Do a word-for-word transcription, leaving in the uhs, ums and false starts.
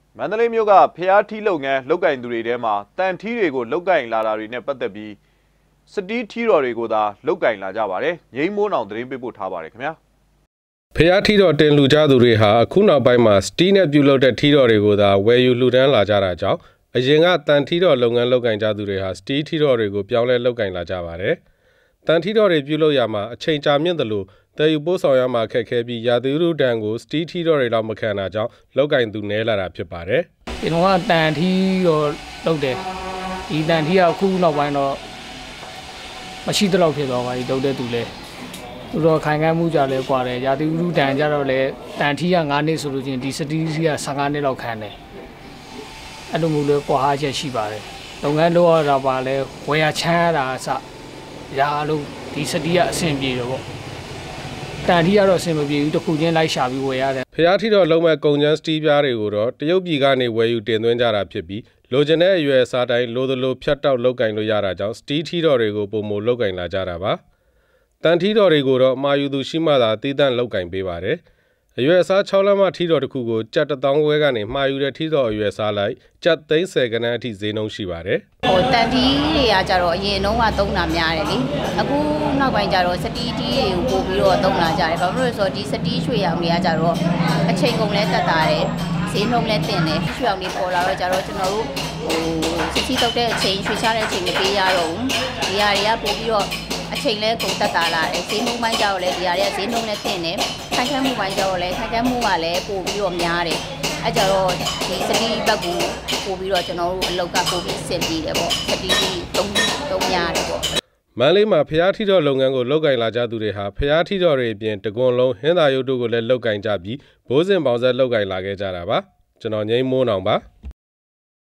မန္တလေးမြို့ကဖျားထီးလုပ်ငန်းလုတ်ကင်သူတွေထဲမှာတန်ထီးတွေကိုလုတ်ကင်လာတာတွေနဲ့ပတ်သက်ပြီးစတီးထီးတော်တွေကိုသာလုတ်ကင်လာကြပါတယ်။ငိမ့်မိုးအောင်သတင်းပေးပို့ထားပါတယ်ခင်ဗျာ။ဖျားထီးတော်တင်လူကြသူတွေဟာအခုနောက်ပိုင်းမှာစတီးနဲ့ပြုလုပ်တဲ့ထီးတော်တွေကိုသာဝယ်ယူလှူဒန်းလာကြတာကြောင့်အရင်ကတန်ထီးတော်လုပ်ငန်းလုတ်ကင်ကြသူတွေဟာစတီးထီးတော်တွေကိုပြောင်းလဲလုတ်ကင်လာကြပါတယ်။တန်ထီးတော်တွေပြုလုပ်ရမှာအချိန်ကြာမြင့်တယ်လို့တည်ယူပို့ဆောင်ရမှာခက်ခဲပြီးရာသီဥတုတန်ကိုစတီးထီးတော်တွေတော့မခံတာကြောင့်လုတ်ကင်သူနဲလာတာဖြစ်ပါတယ်။ဒီတော့ကတန်ထီးတော်လုပ်တယ်ဒီတန်ထီးကအခုနောက်ပိုင်းတော့မရှိသလောက်ဖြစ်သွားပါပြီတုတ်တဲ့သူလဲသူတော့ခိုင်ခံမှုကြလဲကွာတယ်ရာသီဥတုတန်ကြတော့လဲတန်ထီးက၅နှစ်ဆိုလို့ချင်းဒီစတီးစီက၁၅နှစ်လောက်ခံတယ်အဲ့လိုမျိုးလဲကွာဟာချက်ရှိပါတယ်လုပ်ငန်းလုပ်ရတာပါလဲဝယ်ရချမ်းရတာအစရာလို့ဒီစတီးကအဆင်ပြေတော့ပေါ့တန်ထီးကတော့အဆင်မပြေဘူးတစ်ခုချင်းလိုက်ရှာပြီးဝယ်ရတယ်ဖျားထီးတော်လုံးမဲ့ကုံချမ်းစတီးပြားတွေကိုတော့တရုတ်ပြည်ကနေဝယ်ယူတင်သွင်းကြတာဖြစ်ပြီးလိုချင်တဲ့အရွယ်အစားတိုင်းလိုသလိုဖြတ်တောက်လုတ်ကင်လို့ရတာကြောင့်စတီးထီးတော်တွေကိုပုံမလုတ်ကင်လာကြတာပါတန်ထီးတော်တွေကိုတော့မှာယူသူရှိမှသာတည်တံ့လုတ်ကင်ပေးပါတယ်အရွယ်အစား၆လမ်းမှထီးတော်တစ်ခုကိုကြက်တစ်သောင်းခွဲကနေမှာယူတဲ့ထီးတော်အရွယ်စားလိုက်ကြက်သိန်း၁၀ခန်းအထိဈေးနှုန်းရှိပါတယ်ဟိုတန်ထီးတွေကကြတော့အရင်တုန်းကသုံးတာများတယ်လေအခုနောက်ပိုင်းကျတော့စတီးထီးတွေကိုပို့ပြီးတော့သုံးလာကြတယ်ဘာလို့လဲဆိုတော့ဒီစတီးရွှေရောင်တွေကကြတော့အချိန်ကုန်လဲတက်တာတယ်ဈေးနှုန်းလည်းတင်တယ်ရွှေအောင်လေးပေါ်လာတော့ကြတော့ကျွန်တော်တို့ဟိုစစ်စီတုတ်တဲ့အချိန်ရွှေချတဲ့အချိန်မပေးရတော့ဘူးဒီဟာတွေကပို့ပြီးတော့အချိန်လဲကုန်တက်တာလာတယ်ဈေးနှုန်းပိုင်းကျတော့လည်းဒီဟာတွေကဈေးနှုန်းလည်းတင်တယ်ခိုင်ခန့်မှုပိုင်းကျတော့လည်းခိုင်ခန့်မှုကလည်းပို့ပြီးတော့များတယ်အဲကြတော့ဒီစတီးဘက်ကိုပို့ပြီးတော့ကျွန်တော်တို့အလောက်ကပို့ပြီးဆင်ပြီးတယ်ပေါ့စတီးသုံးသုံးများတယ်ပေါ့မန္တလေးမှာဖျားထီတော်လုပ်ငန်းကိုလုတ်ကင်လာကြသူတွေဟာဖျားထီတော်တွေအပြင်တကွန်လုံးဟင်းသာရုပ်တို့ကိုလည်းလုတ်ကင်ကြပြီးဘိုးစင်ပေါင်ဆက်လုတ်ကင်လာခဲ့ကြတာပါကျွန်တော်ငိမ့်မိုးအောင်ပါ